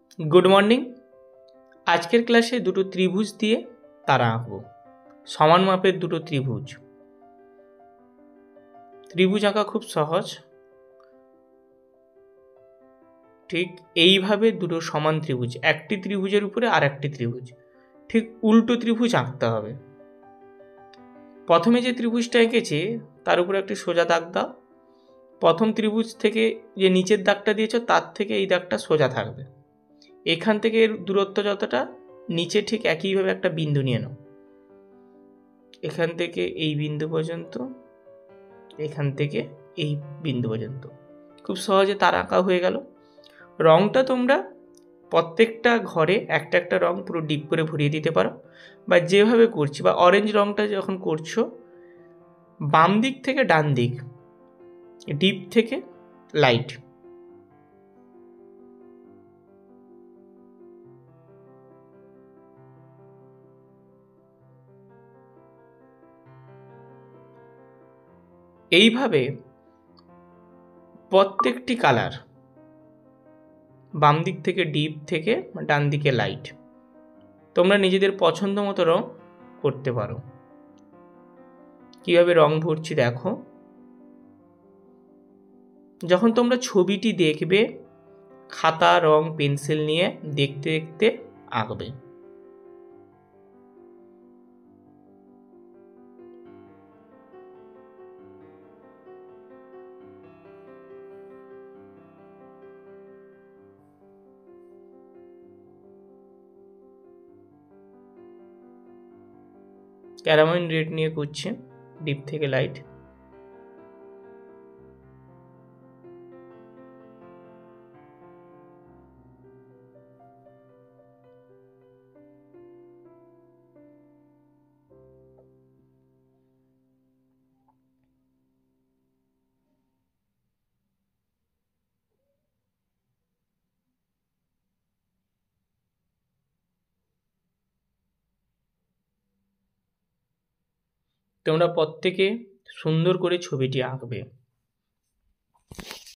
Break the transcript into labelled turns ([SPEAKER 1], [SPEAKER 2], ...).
[SPEAKER 1] Good morning. আজকের ক্লাসে দুটো ত্রিভুজ দিয়ে তারা আঁকবো। সমান মাপের দুটো ত্রিভুজ। ত্রিভুজ আঁকা খুব সহজ। ঠিক এইভাবে দুটো সমান ত্রিভুজ, একটি ত্রিভুজের উপরে আর একটি ত্রিভুজ, ঠিক উল্টো ত্রিভুজ আঁকতে হবে। প্রথমে যে ত্রিভুজটা এঁকেছে তার উপরে একটি সোজা দাগ দাও। প্রথম ত্রিভুজ থেকে যে নিচের দাগটা দিয়েছ তার থেকে এই দাগটা সোজা থাকবে। এখান থেকে এর দূরত্ব যতটা, নিচে ঠিক একইভাবে একটা বিন্দু নিয়ে নাও। এখান থেকে এই বিন্দু পর্যন্ত, এখান থেকে এই বিন্দু পর্যন্ত। খুব সহজে তার আঁকা হয়ে গেল। রঙটা তোমরা প্রত্যেকটা ঘরে একটা একটা রং পুরো ডিপ করে ভরিয়ে দিতে পারো, বা যেভাবে করছি, বা অরেঞ্জ রংটা যখন করছো বাম দিক থেকে ডান দিক, ডিপ থেকে লাইট। এইভাবে প্রত্যেকটি কালার, বাম দিক থেকে ডিপ থেকে ডান দিকে লাইট, তোমরা নিজেদের পছন্দ মতো রং করতে পারো। কিভাবে রং ভরছি দেখো। যখন তোমরা ছবিটি দেখবে, খাতা, রং, পেন্সিল নিয়ে দেখতে দেখতে আঁকবে। ক্যারামেল রেড নিয়ে করছে, ডিপ থেকে লাইট। তোমরা প্রত্যেকে সুন্দর করে ছবিটি আঁকবে।